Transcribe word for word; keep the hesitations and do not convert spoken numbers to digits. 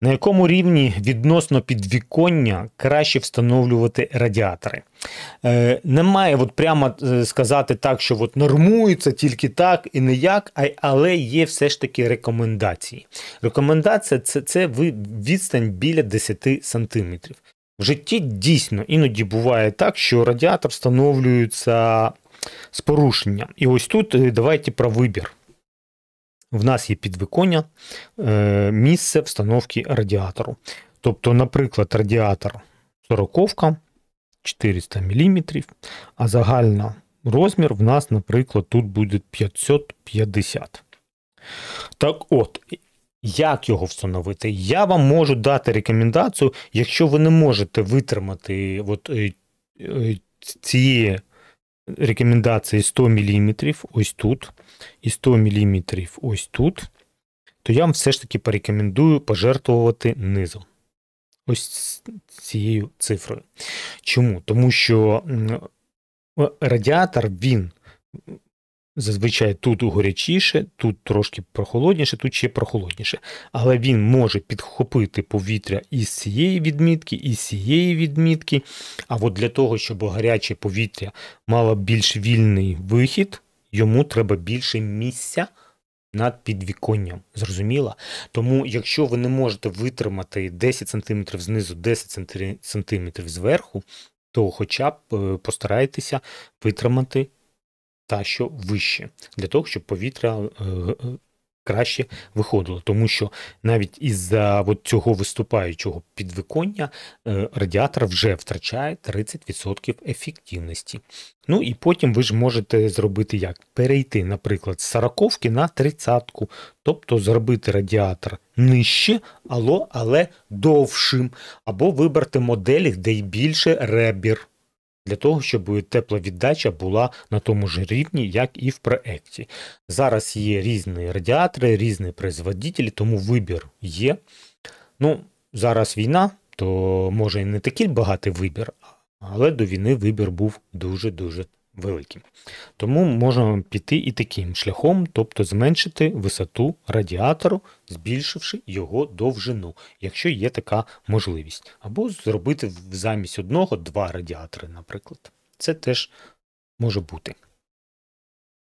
На якому рівні відносно підвіконня краще встановлювати радіатори? Е, немає от прямо сказати так, що от нормується тільки так і не як, а, але є все ж таки рекомендації. Рекомендація це, це відстань біля десять сантиметрів. В житті дійсно іноді буває так, що радіатор встановлюється з порушенням. І ось тут давайте про вибір. В нас є підвіконня, місце встановки радіатору. Тобто, наприклад, радіатор сороковка, чотириста міліметрів, а загальний розмір в нас, наприклад, тут буде п'ятсот п'ятдесят. Так от, як його встановити? Я вам можу дати рекомендацію, якщо ви не можете витримати от, цієї рекомендації сто міліметрів ось тут, і сто міліметрів ось тут, то я вам все ж таки порекомендую пожертвувати низом. Ось цією цифрою. Чому? Тому що радіатор, він зазвичай тут горячіше, тут трошки прохолодніше, тут ще прохолодніше. Але він може підхопити повітря із цієї відмітки, із цієї відмітки. А от для того, щоб гаряче повітря мало більш вільний вихід, йому треба більше місця над підвіконням. Зрозуміло? Тому, якщо ви не можете витримати десять сантиметрів знизу, десять сантиметрів зверху, то хоча б постарайтеся витримати та що вище, для того, щоб повітря е, краще виходило. Тому що навіть із-за от цього виступаючого підвіконня е, радіатор вже втрачає тридцять відсотків ефективності. Ну і потім ви ж можете зробити як? Перейти, наприклад, з сороковки на тридцятку, тобто зробити радіатор нижче, але, але довшим, або вибрати моделі, де й більше ребір, для того, щоб тепловіддача була на тому ж рівні, як і в проєкті. Зараз є різні радіатори, різні производителі, тому вибір є. Ну, зараз війна, то може і не такий багатий вибір, але до війни вибір був дуже-дуже великим. Тому можемо піти і таким шляхом, тобто зменшити висоту радіатору, збільшивши його довжину, якщо є така можливість. Або зробити замість одного два радіатори, наприклад. Це теж може бути.